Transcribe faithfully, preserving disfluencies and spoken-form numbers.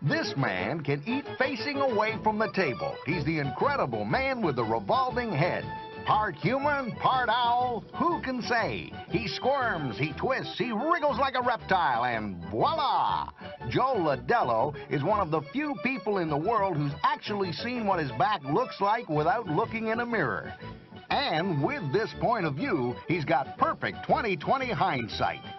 This man can eat facing away from the table. He's the incredible man with the revolving head. Part human, part owl, who can say? He squirms, he twists, he wriggles like a reptile, and voila! Joe Laurello is one of the few people in the world who's actually seen what his back looks like without looking in a mirror. And with this point of view, he's got perfect twenty twenty hindsight.